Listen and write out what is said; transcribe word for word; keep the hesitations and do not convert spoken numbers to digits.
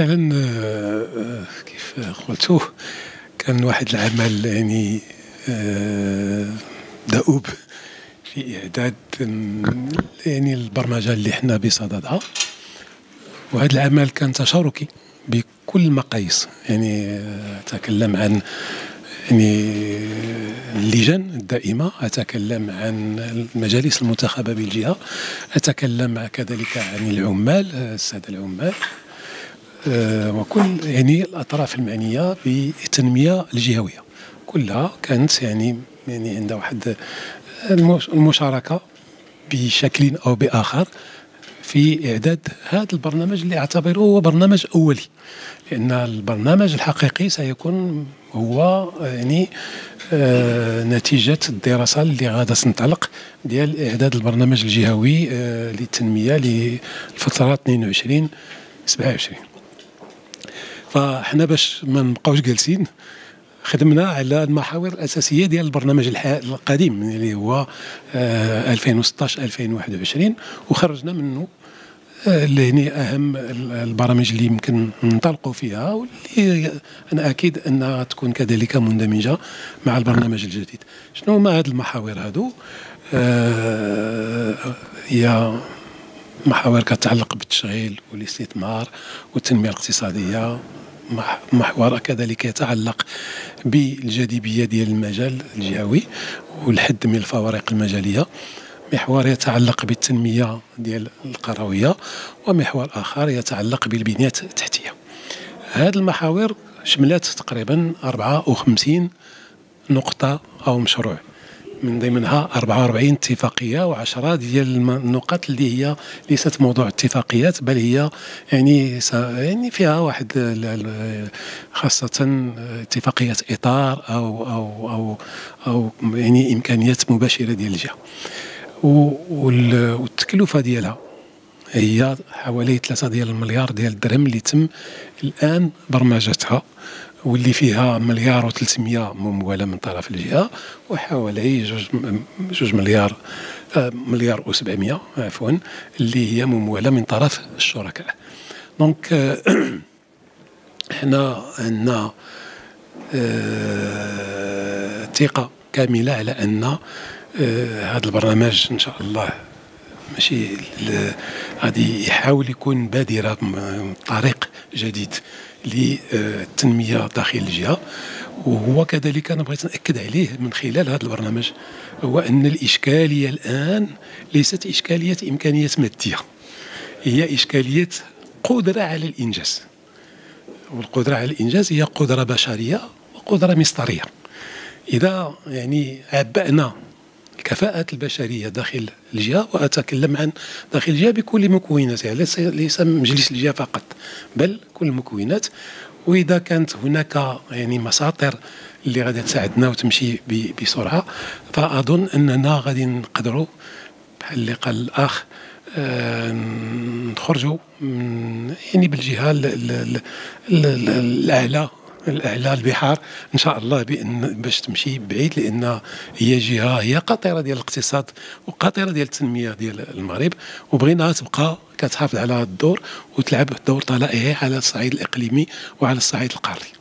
فعلا آه، كيف قلت كان واحد العمل يعني آه، دؤوب في إعداد م، يعني البرمجة اللي احنا بصددها. وهذا العمل كان تشاركي بكل المقاييس، يعني آه، أتكلم عن يعني اللجان الدائمة، أتكلم عن المجالس المنتخبة بالجهة، أتكلم كذلك عن العمال، آه، السادة العمال، آه، وكل يعني الأطراف المعنية بالتنمية الجهوية كلها كانت يعني يعني عندها واحد المش- المشاركة بشكل أو بآخر في إعداد هذا البرنامج اللي أعتبره هو برنامج أولي، لأن البرنامج الحقيقي سيكون هو يعني آه، نتيجة الدراسة اللي غادا تنطلق ديال إعداد البرنامج الجهوي آه، للتنمية للفترة اثنين وعشرين سبعة وعشرين. فاحنا باش ما نبقاوش جالسين خدمنا على المحاور الأساسية ديال البرنامج الح- القديم اللي هو آه، ألفين وستطاش ألفين وواحد وعشرين، وخرجنا منه آه، اللي يعني أهم ال- البرامج اللي يمكن ننطلقوا فيها، واللي أنا أكيد أنها تكون كذلك مندمجة مع البرنامج الجديد. شنو هما هاد المحاور هادو؟ آه، هي محاور كتعلق بالتشغيل والاستثمار والتنمية الاقتصادية، مح- محور كذلك يتعلق بالجاذبية ديال المجال الجهوي والحد من الفوارق المجالية، محور يتعلق بالتنمية ديال القروية، ومحور آخر يتعلق بالبنيات التحتية. هذه المحاور شملت تقريبا أربعة وخمسين نقطة أو مشروع، من ضمنها أربعة وأربعين اتفاقية وعشرة ديال الم- النقاط اللي هي ليست موضوع اتفاقيات، بل هي يعني س- يعني فيها واحد ال- ال- خاصة اتفاقية إطار أو أو أو أو يعني إمكانيات مباشرة ديال الجهة. و- وال- والتكلفة ديالها هي حوالي ثلاثة ديال المليار ديال الدرهم اللي تم الآن برمجتها، واللي فيها مليار وثلاثمية ممولة من طرف الجهة، وحوالي جوج م- جوج مليار آه، مليار وسبعمية عفوا اللي هي ممولة من طرف الشركاء. دونك آه، احنا عندنا آه، ثقة كاملة على أن آه، هذا البرنامج إن شاء الله ماشي ل- غادي يحاول يكون بادرة م- طريق جديد للتنمية داخل الجهة. وهو كذلك أنا بغيت نأكد عليه من خلال هذا البرنامج، هو أن الإشكالية الآن ليست إشكالية إمكانيات مادية، هي إشكالية قدرة على الإنجاز، والقدرة على الإنجاز هي قدرة بشرية وقدرة مصدرية. إذا يعني عبأنا الكفاءات البشرية داخل الجهة، وأتكلم عن داخل الجهة بكل مكوناتها، ليس ليس مجلس الجهة فقط بل كل المكونات. وإذا كانت هناك يعني مساطر اللي غادي تساعدنا وتمشي ب- بسرعة، فأظن أننا غادي نقدروا بحال اللي قال الأخ آه، نخرجوا من- يعني بالجهة ال- ال- ال- ال- الأعلى الأعلى البحار إن شاء الله، بأن باش تمشي بعيد، لأن هي جهة هي قاطرة ديال الاقتصاد وقاطرة ديال التنمية ديال المغرب، وبغيناها تبقى كتحافظ على هذا الدور وتلعب دور طلائعي على الصعيد الإقليمي وعلى الصعيد القاري.